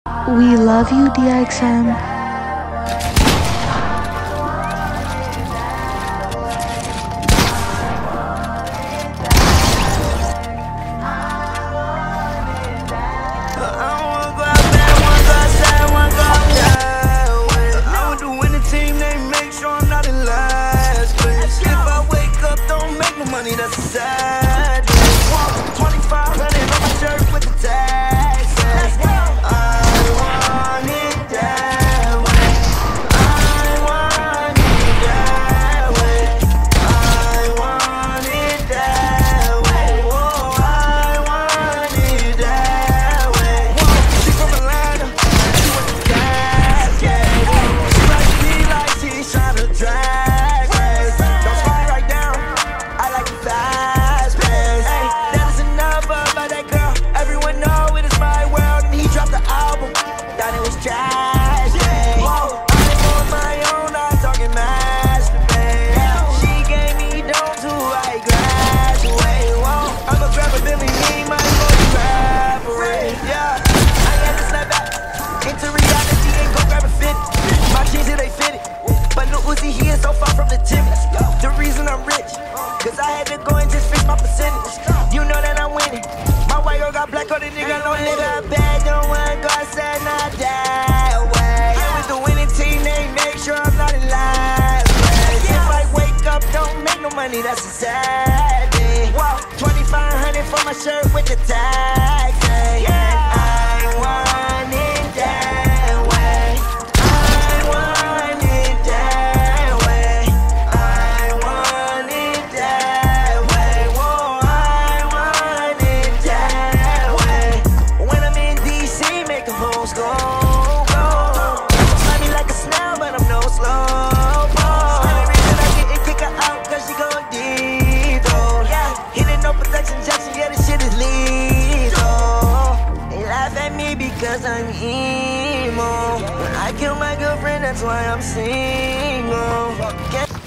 We love you, DXM. Money, that's a sad day. 2,500 on my shirt with the tags. I want it that way. I want it that way. I want it that way. Oh, I want it that way. She from Atlanta, she with the gas, yeah. She like me like she's trying to drag race. Don't slide right down. I like it fast pace. Hey, that is enough about that girl. Everyone know it is my world. And he dropped the album, thought it was trash. Yeah. Whoa, I ain't on my own, I'm talking masturbate. She gave me dope to I graduate. Whoa, I'm a grab a Billy, me, my boy, evaporate. Yeah, I had to snap back into reality and go grab a fit. My jeans, here they fit it. But look, Uzi, he is so far from the tip. The reason I'm rich, cause I had to go and just fix my percentage. You know that I'm winning. My white girl got black on the nigga, no nigga bad. Don't want God said not that way. I'm with the winning team, they make sure I'm not in last place. If I wake up, don't make no money, that's a sad day. Wow, 2,500 for my shirt with the tags. I want it that way. I want it that way. I want it that way. Whoa, I want it that way. When I'm in DC, make the hoes go, go. Fly me like a snail, but I'm no slow mo. Only reason I get it, kick her out, cause she go deep, though. Yeah, hitting no protection, Jackson, yeah, this shit is lethal. They laugh at me because I'm emo. When I kill my girlfriend, that's why I'm single.